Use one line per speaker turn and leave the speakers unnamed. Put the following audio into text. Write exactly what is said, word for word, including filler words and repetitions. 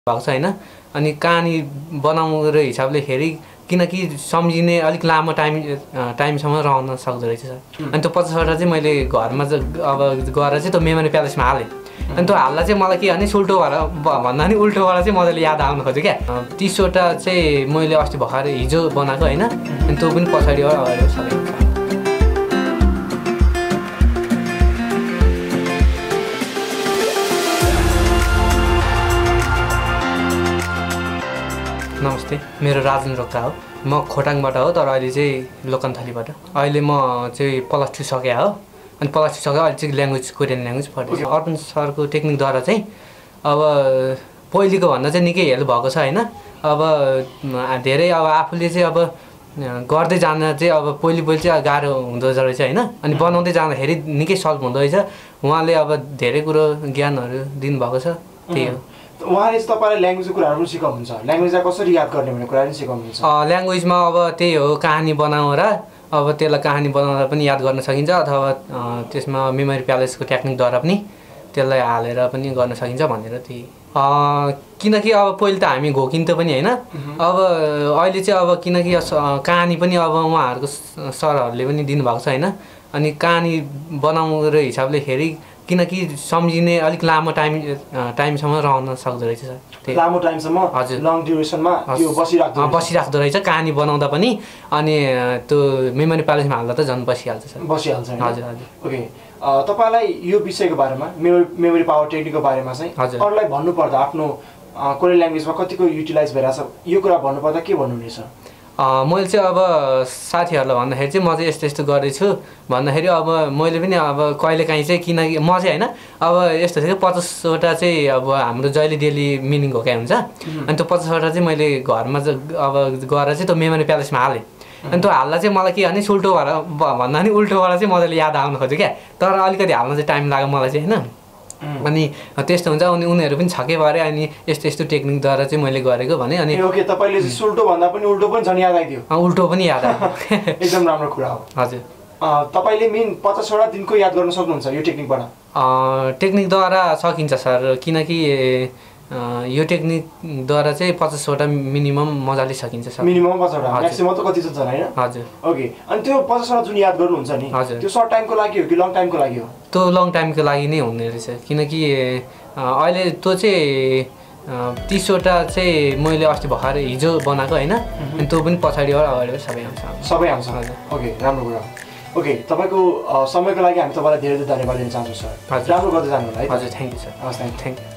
भएको छ हैन। अनि कहानी बनाउने हिसाबले हेरी किनकि सम्झिने अलिक लामो टाइम टाइमसम्म रहन सक्दो रहेछ सर। अनि त्यो पचासवटा चाहिँ मैले घरमा अब गएर चाहिँ त्यो मेमोरी प्यालेसमा हालेँ। अनि त्यो हाल्दा चाहिँ मलाई के भने सुल्टो भएर भन्दा नि उल्टोबाट चाहिँ मजाले याद आउनु खोज्यो क्या। तीसवटा चाहिँ मैले अस्ति भर्खर हिजो बनाएको होइन। अनि त्यो पनि पछाडि अगाडि सबै नमस्ते, मेरो राजन रोक्का हो। म खोटाङबाट हो, तर अहिले चाहिँ लोकन्थलीबाट। अहिले म चाहिँ प्लस टू सकेँ हो। अनि प्लस टू सकेँ, अहिले चाहिँ ल्याङ्ग्वेज कोरियन ल्याङ्ग्वेज पढ्दैछु। अर्पण सरको टेक्निकद्वारा चाहिँ अब पहिलेको भन्दा चाहिँ निकै हेल्प भएको छ होइन। अब धेरै अब आफूले चाहिँ अब गर्दै जाँदा चाहिँ अब पहिले पहिले चाहिँ गाह्रो हुँदो रहेछ होइन। अनि बनाउँदै जाँदाखेरि निकै सल्भ हुँदो रहेछ। उहाँले अब धेरै कुरो ज्ञानहरू दिनुभएको छ, त्यही हो।
उहाँले चाहिँ तपाईँलाई ल्याङ्ग्वेजको कुराहरू पनि सिकाउनुहुन्छ, ल्याङ्ग्वेजलाई कसरी याद गर्ने भन्ने कुराहरू पनि सिकाउनुहुन्छ।
ल्याङ्ग्वेजमा अब त्यही हो, कहानी बनाएर अब त्यसलाई कहानी बनाएर पनि याद गर्न सकिन्छ, अथवा त्यसमा मेमोरी प्यालेसको टेक्निकद्वारा पनि त्यसलाई हालेर पनि गर्न सकिन्छ भनेर त्यही। किनकि अब पहिले त हामी घोकिन्थ्यो पनि होइन। अब अहिले चाहिँ अब किनकि कहानी पनि अब उहाँहरूको सरहरूले पनि दिनुभएको छ होइन। अनि कहानी बनाउने हिसाबले हेरी किनकि सम्झिने अलिक लामो टाइम टाइमसम्म रहन सक्दो रहेछ सर।
त्यही लामो टाइमसम्म, हजुर, लङ ड्युरेसनमा त्यो बसिराख्दो
बसिराख्दो रहेछ कहानी बनाउँदा पनि। अनि त्यो मेमोरी प्यालेसमा हाल्दा त झन् बसिहाल्छ सर,
बसिहाल्छ।
हजुर हजुर।
ओके, तपाईँलाई यो विषयको बारेमा मेमोरी मेमोरी पावर टेक्निकको बारेमा चाहिँ अरूलाई भन्नुपर्दा आफ्नो कोरियन ल्याङ्ग्वेजमा कतिको युटिलाइज भइरहेछ यो कुरा भन्नुपर्दा के भन्नुहुनेछ?
मैले चाहिँ अब साथीहरूलाई भन्दाखेरि चाहिँ म चाहिँ यस्तो यस्तो गर्दैछु भन्दाखेरि अब मैले पनि अब कहिलेकाहीँ चाहिँ किनकि म चाहिँ होइन अब यस्तो थियो कि पचासवटा चाहिँ अब हाम्रो जहिले डेली मिनिङ हो क्या हुन्छ। अनि त्यो पचासवटा चाहिँ मैले घरमा अब गएर चाहिँ त्यो मेमोरी प्यालेसमा हालेँ। अनि त्यो हाल्दा चाहिँ मलाई के भने सुल्टो भएर भन्दा नि उल्टोबाट चाहिँ मजाले याद आउनु खोज्यो क्या। तर अलिकति हाल्न चाहिँ टाइम लाग्यो मलाई चाहिँ होइन। अनि त्यस्तो हुन्छ। अनि उनीहरू पनि छक्कै परे। अनि यस्तो यस्तो टेक्निकद्वारा चाहिँ मैले गरेको भने अनि
ओके, तपाईँले चाहिँ सुल्टो भन्दा पनि उल्टो पनि झन् याद आइदियो।
उल्टो पनि याद आयो।
एकदम राम्रो कुरा हो। हजुर, तपाईँले मेन पचासवटा दिनको याद गर्न सक्नुहुन्छ यो टेक्निकबाट?
टेक्निकद्वारा सकिन्छ सर, किनकि यो टेक्निकद्वारा चाहिँ पचासवटा मिनिमम मजाले सकिन्छ सर।
मिनिमम पचासवटा, म्याक्सिमम त कति छ होइन? हजुर। ओके, अनि त्यो पचासवटा जुन याद गर्नुहुन्छ नि, हजुर, त्यो सर्ट टाइमको लागि हो कि लङ टाइमको लागि हो?
त्यो लङ टाइमको लागि नै हुने रहेछ। किनकि अहिले त्यो चाहिँ तीसवटा चाहिँ मैले अस्ति भर्खर हिजो बनाएको होइन। अनि त्यो पनि पछाडि अगाडि सबै आउँछ
सबै आउँछ हजुर। ओके, राम्रो कुरा। ओके, तपाईँको समयको लागि हामी तपाईँलाई धेरै धेरै धन्यवाद दिन चाहन्छौँ सर। राम्रो गर्दै जानु होला है।
हजुर, थ्याङ्क यू सर।
हस्, थ्याङ्क यू।